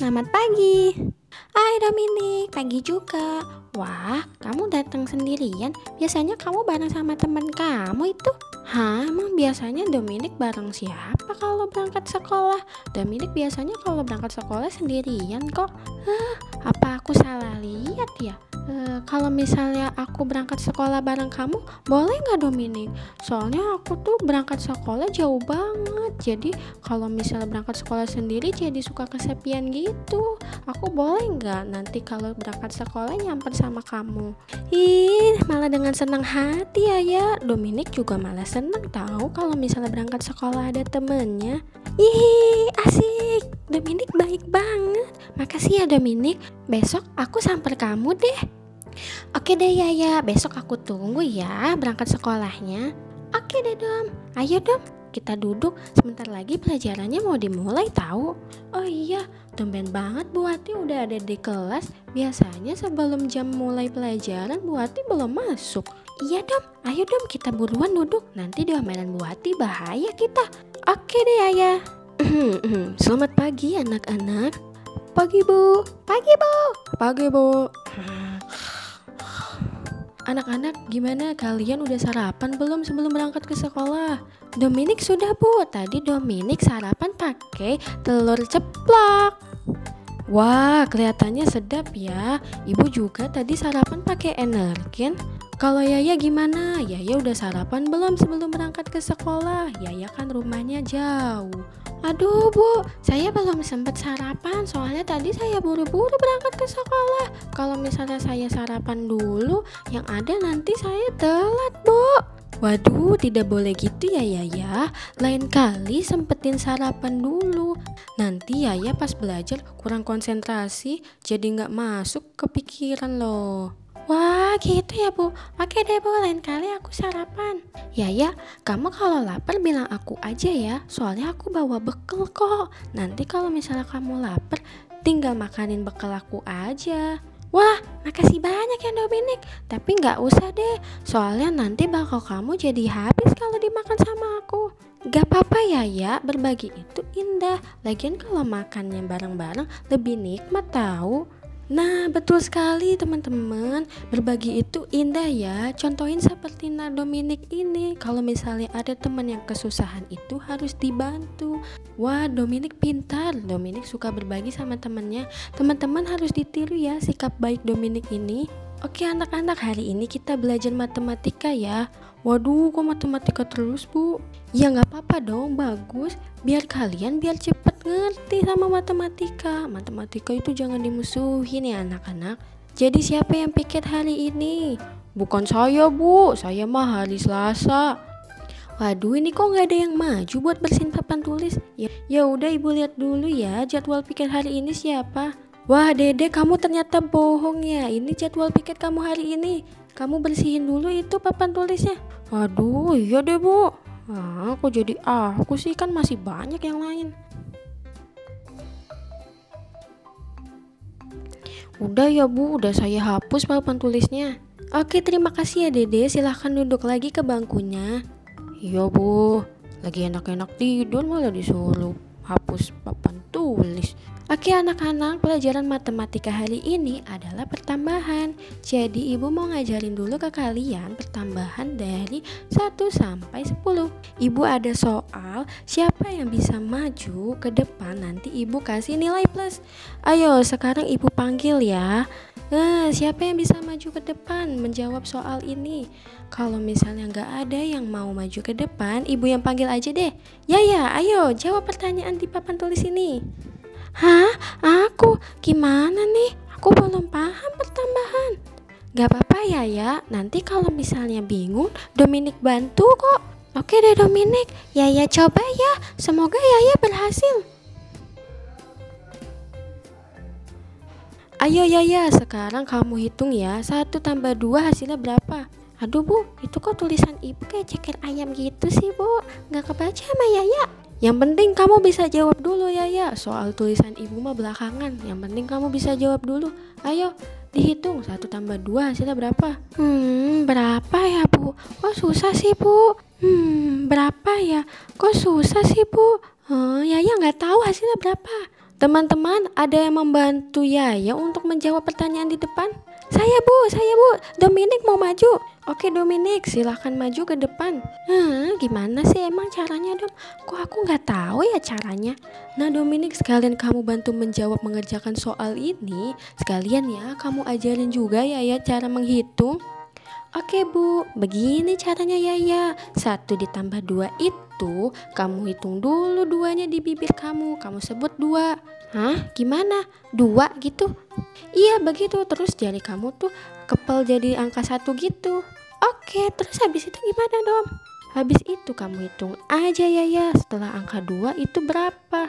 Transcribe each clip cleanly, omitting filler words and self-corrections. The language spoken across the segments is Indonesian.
selamat pagi. Hai Dominic, pagi juga. Wah, kamu datang sendirian? Biasanya kamu bareng sama teman kamu itu. Hah, emang biasanya Dominic bareng siapa kalau berangkat sekolah? Dominic biasanya kalau berangkat sekolah sendirian kok. Apa aku salah lihat ya? Kalau misalnya aku berangkat sekolah bareng kamu, boleh nggak Dominic? Soalnya aku tuh berangkat sekolah jauh banget. Jadi kalau misalnya berangkat sekolah sendiri jadi suka kesepian gitu. Aku boleh nggak nanti kalau berangkat sekolah nyamper sama kamu? Ih, malah dengan senang hati ya. Dominic juga malah senang tahu kalau misalnya berangkat sekolah ada temennya. Ih, asik. Dominic baik banget. Makasih ya Dominic. Besok aku samper kamu deh. Oke deh ya, besok aku tunggu ya berangkat sekolahnya. Oke deh Dom. Ayo Dom, kita duduk, sebentar lagi pelajarannya mau dimulai tahu. Oh iya, tumben banget Bu Ati udah ada di kelas. Biasanya sebelum jam mulai pelajaran Bu Ati belum masuk. Iya Dom, ayo Dom kita buruan duduk. Nanti diomelin Bu Ati bahaya kita. Oke deh Ayah. Selamat pagi anak-anak. Pagi Bu. Pagi Bu. Pagi Bu. Anak-anak, gimana kalian udah sarapan belum sebelum berangkat ke sekolah? Dominic sudah Bu, tadi Dominic sarapan pakai telur ceplok. Wah, kelihatannya sedap ya. Ibu juga tadi sarapan pakai Energen. Kalau Yaya gimana? Yaya udah sarapan belum sebelum berangkat ke sekolah? Yaya kan rumahnya jauh. Aduh Bu, saya belum sempat sarapan soalnya tadi saya buru-buru berangkat ke sekolah. Kalau misalnya saya sarapan dulu, yang ada nanti saya telat Bu. Waduh, tidak boleh gitu ya Yaya. Lain kali sempetin sarapan dulu. Nanti Yaya pas belajar kurang konsentrasi, jadi nggak masuk ke pikiran loh. Wah gitu ya Bu. Oke deh Bu, lain kali aku sarapan. Yaya, kamu kalau lapar bilang aku aja ya. Soalnya aku bawa bekal kok. Nanti kalau misalnya kamu lapar, tinggal makanin bekal aku aja. Wah, makasih banyak ya Dominic. Tapi gak usah deh. Soalnya nanti bakal kamu jadi habis kalau dimakan sama aku. Gak apa-apa ya, berbagi itu indah. Lagian kalau makannya bareng-bareng lebih nikmat tahu. Nah, betul sekali teman-teman. Berbagi itu indah ya. Contohin seperti Dominic ini. Kalau misalnya ada teman yang kesusahan itu harus dibantu. Wah, Dominic pintar. Dominic suka berbagi sama temannya. Teman-teman harus ditiru ya sikap baik Dominic ini. Oke anak-anak, hari ini kita belajar matematika ya. Waduh, kok matematika terus Bu? Ya gak apa-apa dong, bagus. Biar cepet ngerti sama matematika. Matematika itu jangan dimusuhin ya anak-anak. Jadi siapa yang piket hari ini? Bukan saya Bu, saya mah hari Selasa. Waduh, ini kok gak ada yang maju buat bersihin papan tulis? Ya udah Ibu lihat dulu ya jadwal piket hari ini siapa. Wah Dede, kamu ternyata bohong ya. Ini jadwal piket kamu hari ini. Kamu bersihin dulu itu papan tulisnya. Aduh, iya deh Bu. Aku jadi aku sih, kan masih banyak yang lain. Udah ya Bu, udah saya hapus papan tulisnya. Oke, terima kasih ya Dede. Silahkan duduk lagi ke bangkunya. Iya Bu, lagi enak-enak tidur malah disuruh hapus papan tulis. Oke anak-anak, pelajaran matematika hari ini adalah pertambahan. Jadi ibu mau ngajarin dulu ke kalian pertambahan dari 1 sampai 10. Ibu ada soal, siapa yang bisa maju ke depan nanti ibu kasih nilai plus. Ayo sekarang ibu panggil ya. Siapa yang bisa maju ke depan menjawab soal ini? Kalau misalnya nggak ada yang mau maju ke depan, ibu yang panggil aja deh. Ya, ayo jawab pertanyaan di papan tulis ini. Hah? Aku? Gimana nih? Aku belum paham pertambahan. Gak apa-apa ya. Nanti kalau misalnya bingung, Dominic bantu kok. Oke deh Dominic. Yaya coba ya. Semoga Yaya berhasil. Ayo Yaya, sekarang kamu hitung ya. 1 tambah 2 hasilnya berapa? Aduh Bu, itu kok tulisan ibu kayak ceker ayam gitu sih Bu. Gak kebaca sama Yaya. Yang penting kamu bisa jawab dulu Yaya. Soal tulisan ibu mah belakangan. Yang penting kamu bisa jawab dulu. Ayo dihitung 1 tambah 2 hasilnya berapa? Berapa ya Bu? Kok susah sih Bu? Berapa ya? Kok susah sih Bu? Yaya gak tahu hasilnya berapa. Teman-teman, ada yang membantu Yaya untuk menjawab pertanyaan di depan? Saya bu, Dominic mau maju. Oke Dominic, silahkan maju ke depan. Gimana sih emang caranya dong? Kok aku nggak tahu ya caranya? Nah Dominic, sekalian kamu bantu menjawab mengerjakan soal ini, sekalian ya kamu ajarin juga Yaya cara menghitung. Oke bu, begini caranya Yaya. 1 ditambah 2 itu kamu hitung dulu 2-nya di bibir kamu. Kamu sebut 2. Hah? Gimana? 2 gitu? Iya begitu. Terus jari kamu tuh kepel jadi angka 1 gitu. Oke, terus habis itu gimana dong? Habis itu kamu hitung aja Yaya. Setelah angka 2 itu berapa?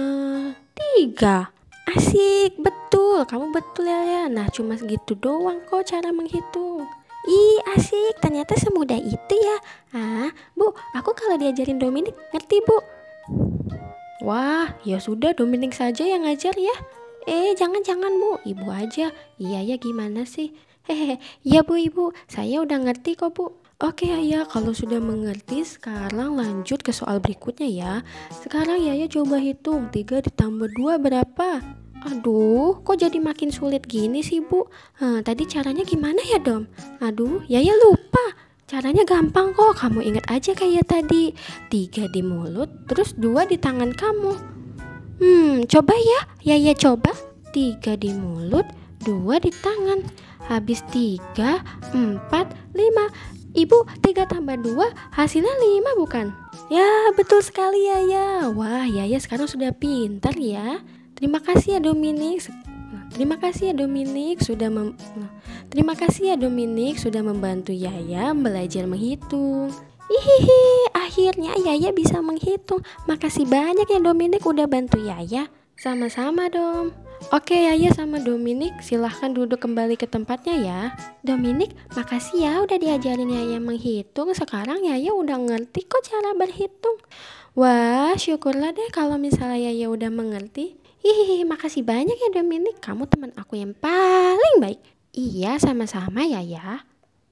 3. Asik, betul. Kamu betul Yaya. Nah cuma segitu doang kok cara menghitung. Ih asik, ternyata semudah itu ya. Bu, aku kalau diajarin Dominic ngerti bu. Wah, ya sudah Dominic saja yang ngajar ya. Jangan bu, ibu aja. Iya ya gimana sih? Ya bu ibu, saya udah ngerti kok bu. Oke ya, kalau sudah mengerti sekarang lanjut ke soal berikutnya ya. Sekarang Yaya coba hitung 3 ditambah 2 berapa? Aduh, kok jadi makin sulit gini sih bu? Tadi caranya gimana ya Dom? Aduh, Yaya lupa. Caranya gampang kok, kamu ingat aja kayak tadi. 3 di mulut, terus 2 di tangan kamu. Coba ya, Yaya coba. 3 di mulut, 2 di tangan. Habis 3, 4, 5. Ibu, 3 tambah 2 hasilnya 5 bukan? Ya, betul sekali Yaya. Wah, Yaya sekarang sudah pintar ya. Terima kasih ya Dominic. Terima kasih ya Dominic sudah membantu Yaya belajar menghitung. Akhirnya Yaya bisa menghitung. Makasih banyak ya Dominic udah bantu Yaya. Sama-sama Dom. Oke Yaya sama Dominic silahkan duduk kembali ke tempatnya ya. Dominic, makasih ya udah diajarin Yaya menghitung. Sekarang Yaya udah ngerti kok cara berhitung. Wah, syukurlah deh kalau misalnya Yaya udah mengerti. Makasih banyak ya Dominic, kamu teman aku yang paling baik. Iya, sama-sama Yaya.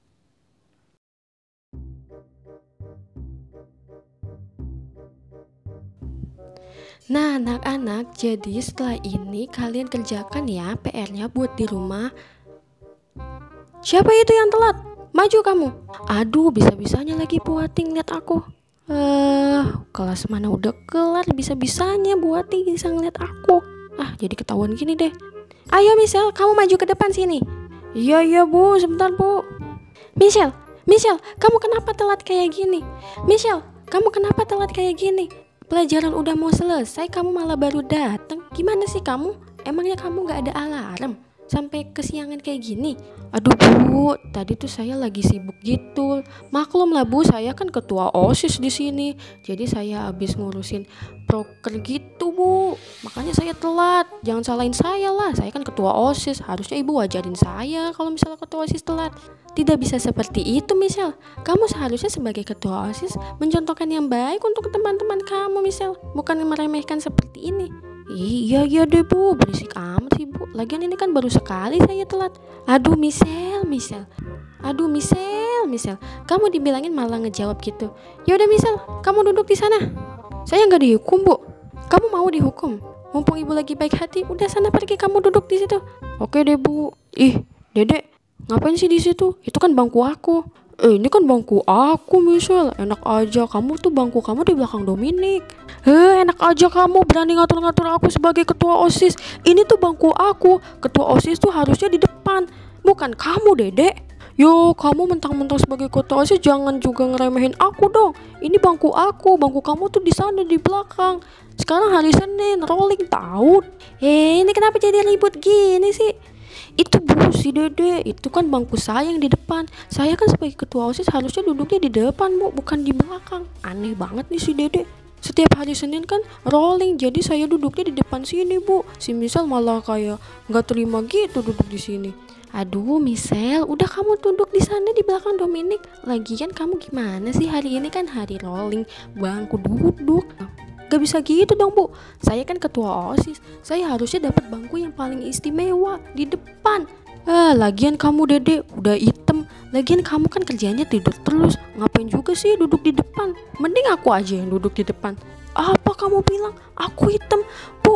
Nah anak-anak, jadi setelah ini kalian kerjakan ya PR-nya buat di rumah. Siapa itu yang telat? Maju kamu. Aduh, bisa-bisanya lagi buating lihat aku. Kelas mana udah kelar, bisa-bisanya buating bisa ngeliat aku. Jadi ketahuan gini deh. Ayo Michelle, kamu maju ke depan sini. Iya bu, sebentar bu. Michelle, kamu kenapa telat kayak gini? Michelle, kamu kenapa telat kayak gini? Pelajaran udah mau selesai, kamu malah baru datang. Gimana sih kamu? Emangnya kamu gak ada alarm? Sampai kesiangan kayak gini. Aduh bu, tadi tuh saya lagi sibuk gitu. Maklum lah bu, saya kan ketua OSIS di sini. Jadi saya habis ngurusin proker gitu bu. Makanya saya telat. Jangan salahin saya lah, saya kan ketua OSIS. Harusnya ibu wajarin saya kalau misalnya ketua OSIS telat. Tidak bisa seperti itu Michelle. Kamu seharusnya sebagai ketua OSIS mencontohkan yang baik untuk teman-teman kamu Michelle. Bukan meremehkan seperti ini. Iya deh bu, berisik amat sih bu. Lagian ini kan baru sekali saya telat. Aduh Michelle. Kamu dibilangin malah ngejawab gitu. Yaudah Michelle, kamu duduk di sana. Saya nggak dihukum bu. Kamu mau dihukum? Mumpung ibu lagi baik hati, udah sana pergi kamu duduk di situ. Oke deh bu. Dedek, ngapain sih di situ? Itu kan bangku aku. Ini kan bangku aku Michelle. Enak aja, kamu tuh bangku kamu di belakang Dominic. Enak aja kamu berani ngatur-ngatur aku sebagai ketua OSIS. Ini tuh bangku aku. Ketua OSIS tuh harusnya di depan, bukan kamu Dedek. Yo, kamu mentang-mentang sebagai ketua OSIS jangan juga ngeremehin aku dong. Ini bangku aku, bangku kamu tuh di sana di belakang. Sekarang hari Senin, rolling tahun. Ini kenapa jadi ribut gini sih? Itu bu, si Dede, itu kan bangku saya yang di depan. Saya kan sebagai ketua OSIS harusnya duduknya di depan bu, bukan di belakang. Aneh banget nih si Dede. Setiap hari Senin kan rolling, jadi saya duduknya di depan sini bu. Si Michelle malah kayak nggak terima gitu duduk di sini. Aduh Michelle, udah kamu duduk di sana di belakang Dominic. Lagian kamu gimana sih, hari ini kan hari rolling, bangku duduk. Gak bisa gitu dong bu, saya kan ketua OSIS, saya harusnya dapat bangku yang paling istimewa di depan. Lagian kamu Dede udah item, lagian kamu kan kerjanya tidur terus, ngapain juga sih duduk di depan? Mending aku aja yang duduk di depan. Apa kamu bilang aku hitam? Bu,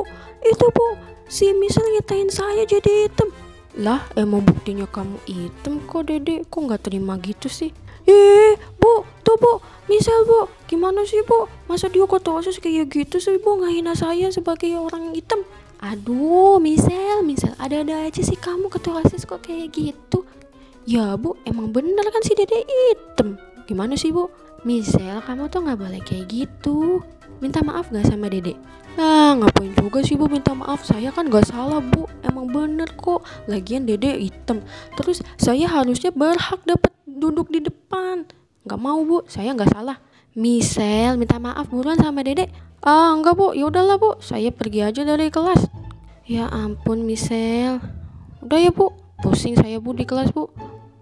Itu Bu, si Misal nyatain saya jadi hitam. Lah emang buktinya kamu hitam kok Dede, kok nggak terima gitu sih? Bu, tuh Bu, Misal Bu, gimana sih Bu? Masa dia ketuasis kayak gitu sih Bu, ngahina saya sebagai orang hitam? Aduh, Misal, ada-ada aja sih kamu ketuasis kok kayak gitu. Ya Bu, emang bener kan si Dede hitam. Gimana sih Bu? Misal, kamu tuh gak boleh kayak gitu. Minta maaf gak sama Dede? Ngapain juga sih Bu minta maaf? Saya kan gak salah Bu, emang bener kok. Lagian Dede hitam, terus saya harusnya berhak dapat duduk di depan. Gak mau Bu, saya gak salah. Misal, minta maaf buruan sama Dede. Enggak Bu, yaudahlah Bu, saya pergi aja dari kelas. Ya ampun Misal. Udah ya Bu, pusing saya Bu di kelas Bu.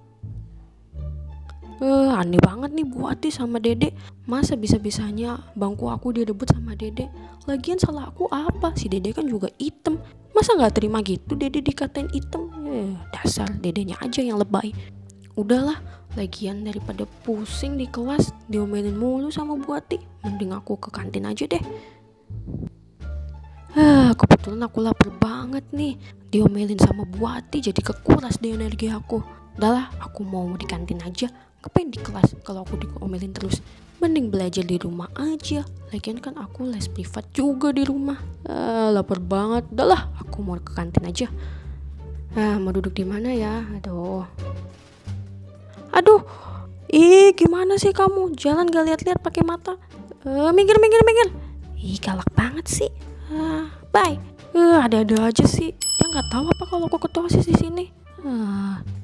Aneh banget nih Bu Ati sama Dede. Masa bisa-bisanya bangku aku direbut sama Dede? Lagian salah aku apa? Si Dede kan juga hitam. Masa gak terima gitu Dede dikatain hitam? Dasar Dedenya aja yang lebay. Udahlah, lagian daripada pusing di kelas diomelin mulu sama Bu Ati, mending aku ke kantin aja deh. Kebetulan aku lapar banget nih. Diomelin sama Bu Ati jadi kekuras deh energi aku. Udahlah, aku mau di kantin aja. Ngapain di kelas kalau aku diomelin terus? Mending belajar di rumah aja. Lagian kan aku les privat juga di rumah. Lapar banget. Udahlah, aku mau ke kantin aja. Mau duduk di mana ya? Aduh. Gimana sih kamu? Jalan gak lihat-lihat pakai mata. Minggir. Galak banget sih. Bye. Ada-ada aja sih. Dia nggak tahu apa kalau aku ketua OSIS di sini.